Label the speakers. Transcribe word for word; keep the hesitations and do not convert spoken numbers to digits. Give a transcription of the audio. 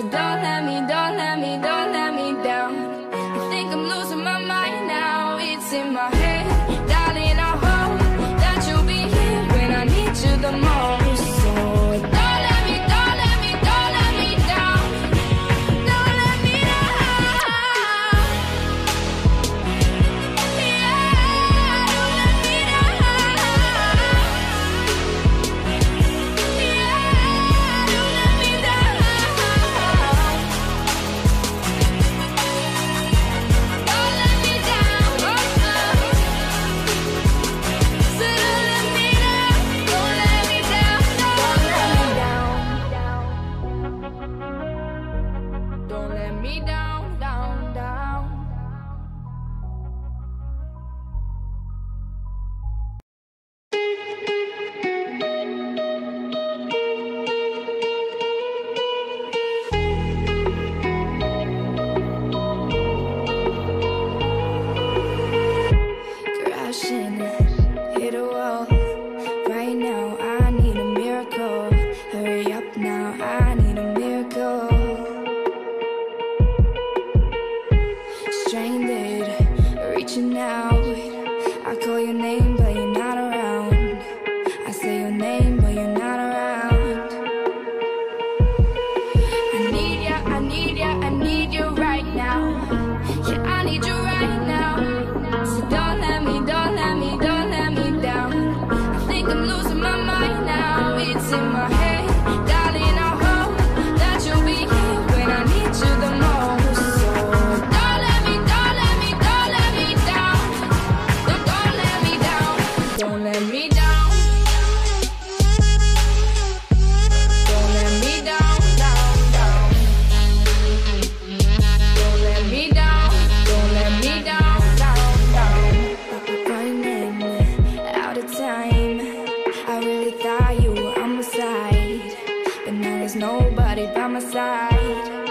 Speaker 1: don't let me, don't let me, don't let me down. I think I'm losing my mind now. It's in my head, darling, I hope that you'll be here when I need you the most. So don't let me, don't let me, don't let me down. Don't let me down. Yeah, don't let me down. Yeah, don't let me down. Don't let me down. Oh, so don't let me down. Don't let me down. Don't let me down, down, down. Crashing, hit a wall. Right now, I need a miracle. Hurry up now, I need a miracle. Stranded, reaching out. I call your name, but you're not around. I say your name, but you're not around. I need ya, I need ya, I need you right now. Yeah, I need you right now. So don't let me, don't let me, don't let me down. I think I'm losing my mind now. It's in my head, darling, I hope that you'll be here when I need you the most. So don't let me, don't let me, don't let me down. Don't, don't let me down. Don't let me down. Don't let me down, down, down. Don't let me down. Don't let me down, down, down. Running out of time. I really thought you were on my side, but now there's nobody by my side.